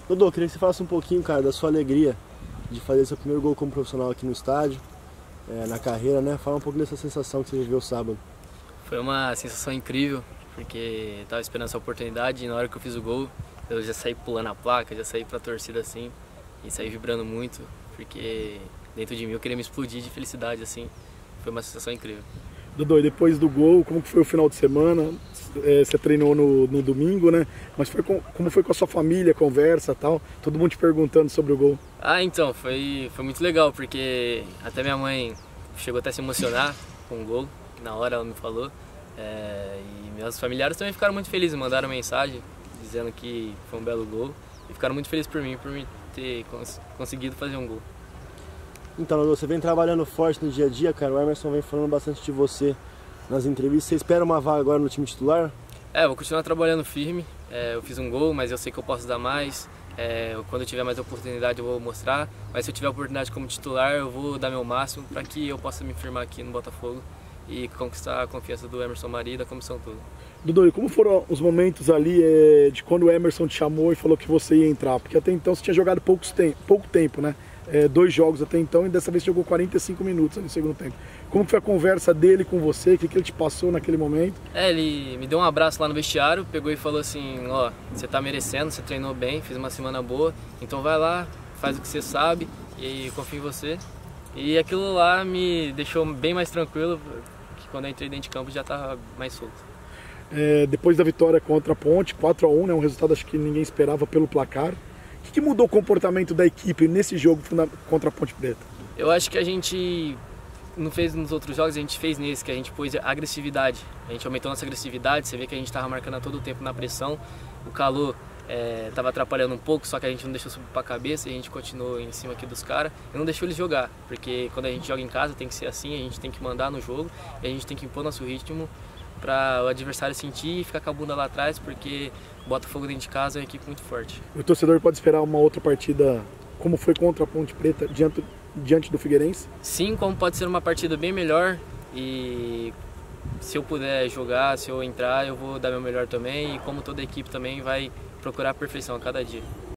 Dodô, queria que você falasse um pouquinho, cara, da sua alegria de fazer seu primeiro gol como profissional aqui no estádio, na carreira, né? Fala um pouco dessa sensação que você viveu sábado. Foi uma sensação incrível, porque estava esperando essa oportunidade e na hora que eu fiz o gol, eu já saí pulando a placa, já saí pra torcida assim, e saí vibrando muito, porque dentro de mim eu queria me explodir de felicidade, assim. Foi uma sensação incrível. Dodô, e depois do gol, como que foi o final de semana? Você treinou no domingo, né? Mas como foi com a sua família, conversa e tal? Todo mundo te perguntando sobre o gol. Então, foi muito legal, porque até minha mãe chegou até a se emocionar com o gol, na hora ela me falou. E meus familiares também ficaram muito felizes, mandaram mensagem dizendo que foi um belo gol. E ficaram muito felizes por mim ter conseguido fazer um gol. Então, Dodô, você vem trabalhando forte no dia a dia, cara. O Emerson vem falando bastante de você nas entrevistas. Você espera uma vaga agora no time titular? Eu vou continuar trabalhando firme. Eu fiz um gol, mas eu sei que eu posso dar mais. Quando eu tiver mais oportunidade eu vou mostrar. Mas se eu tiver oportunidade como titular, eu vou dar meu máximo para que eu possa me firmar aqui no Botafogo e conquistar a confiança do Emerson Mari e da comissão toda. Dodô, e como foram os momentos ali de quando o Emerson te chamou e falou que você ia entrar? Porque até então você tinha jogado pouco tempo, né? 2 jogos até então, e dessa vez jogou 45 minutos no segundo tempo. Como foi a conversa dele com você? O que ele te passou naquele momento? Ele me deu um abraço lá no vestiário, pegou e falou assim: ó, você tá merecendo, você treinou bem, fez uma semana boa, então vai lá, faz o que você sabe e confio em você. E aquilo lá me deixou bem mais tranquilo, que quando eu entrei dentro de campo já tava mais solto. Depois da vitória contra a Ponte, 4-1, né, um resultado acho que ninguém esperava pelo placar. O que mudou o comportamento da equipe nesse jogo contra a Ponte Preta? Eu acho que a gente não fez nos outros jogos, a gente fez nesse, que a gente pôs agressividade. A gente aumentou nossa agressividade, você vê que a gente estava marcando a todo o tempo na pressão. O calor estava atrapalhando um pouco, só que a gente não deixou subir para a cabeça e a gente continuou em cima aqui dos caras e não deixou eles jogar. Porque quando a gente joga em casa tem que ser assim, a gente tem que mandar no jogo e a gente tem que impor nosso ritmo para o adversário sentir e ficar com a bunda lá atrás, porque o Botafogo dentro de casa é uma equipe muito forte. O torcedor pode esperar uma outra partida como foi contra a Ponte Preta diante do Figueirense? Sim, como pode ser uma partida bem melhor, e se eu puder jogar, se eu entrar, eu vou dar meu melhor também, e como toda a equipe também vai procurar a perfeição a cada dia.